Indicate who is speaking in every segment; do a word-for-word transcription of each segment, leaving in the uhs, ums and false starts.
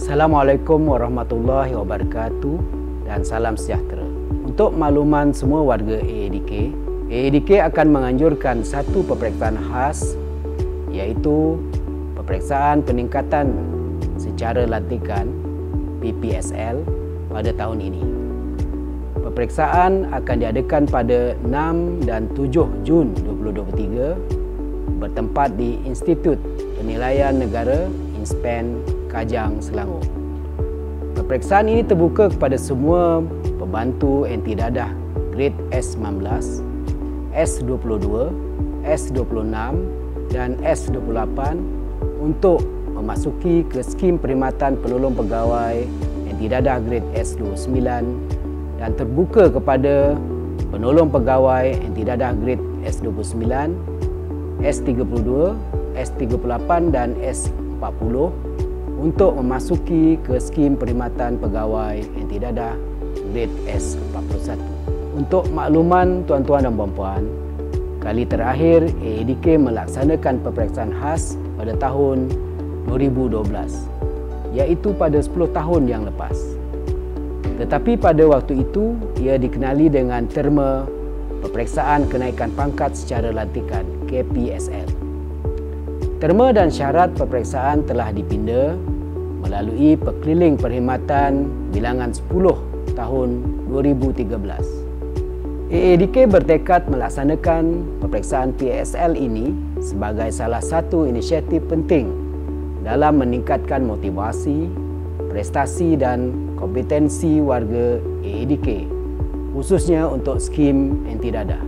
Speaker 1: Assalamualaikum warahmatullahi wabarakatuh dan salam sejahtera. Untuk makluman semua warga A A D K, A A D K akan menganjurkan satu peperiksaan khas, iaitu peperiksaan peningkatan secara lantikan P P S L pada tahun ini. Peperiksaan akan diadakan pada enam dan tujuh Jun dua ribu dua puluh tiga bertempat di Institut Penilaian Negara Inspen Kajang, Selangor. Peperiksaan ini terbuka kepada semua pembantu anti dadah grade S sembilan belas, S dua puluh dua, S dua puluh enam dan S dua puluh lapan untuk memasuki ke skim perkhidmatan penolong pegawai anti dadah grade S dua puluh sembilan dan terbuka kepada penolong pegawai anti dadah grade S dua puluh sembilan, S tiga puluh dua, S tiga puluh lapan dan S empat puluh untuk memasuki ke skim perkhidmatan pegawai anti dadah grade S empat puluh satu. Untuk makluman tuan-tuan dan puan-puan, kali terakhir A A D K melaksanakan peperiksaan khas pada tahun dua ribu dua belas, iaitu pada sepuluh tahun yang lepas. Tetapi pada waktu itu, ia dikenali dengan terma peperiksaan kenaikan pangkat secara lantikan K P S L. Terma dan syarat peperiksaan telah dipinda melalui Perkeliling Perkhidmatan Bilangan sepuluh tahun dua ribu tiga belas. A A D K bertekad melaksanakan peperiksaan P S L ini sebagai salah satu inisiatif penting dalam meningkatkan motivasi, prestasi dan kompetensi warga A A D K, khususnya untuk skim anti dadah.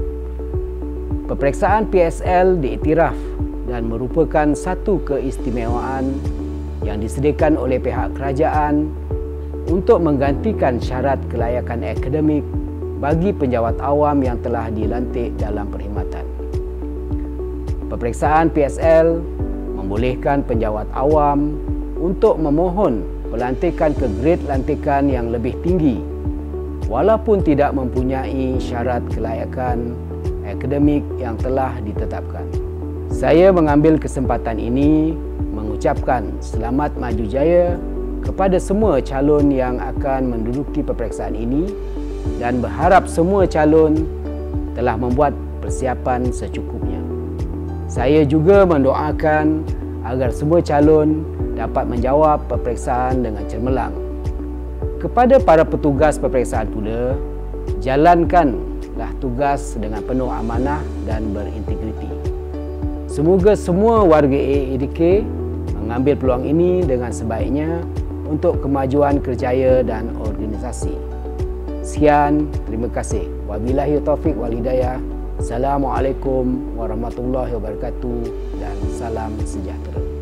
Speaker 1: Peperiksaan P S L diiktiraf dan merupakan satu keistimewaan yang disediakan oleh pihak kerajaan untuk menggantikan syarat kelayakan akademik bagi penjawat awam yang telah dilantik dalam perkhidmatan. Peperiksaan P S L membolehkan penjawat awam untuk memohon pelantikan ke grade lantikan yang lebih tinggi walaupun tidak mempunyai syarat kelayakan akademik yang telah ditetapkan. Saya mengambil kesempatan ini mengucapkan selamat maju jaya kepada semua calon yang akan menduduki peperiksaan ini dan berharap semua calon telah membuat persiapan secukupnya. Saya juga mendoakan agar semua calon dapat menjawab peperiksaan dengan cemerlang. Kepada para petugas peperiksaan pula, jalankanlah tugas dengan penuh amanah dan berintegriti. Semoga semua warga A A D K mengambil peluang ini dengan sebaiknya untuk kemajuan kerjaya dan organisasi. Sekian, terima kasih. Wabillahi taufiq wal hidayah. Assalamualaikum warahmatullahi wabarakatuh dan salam sejahtera.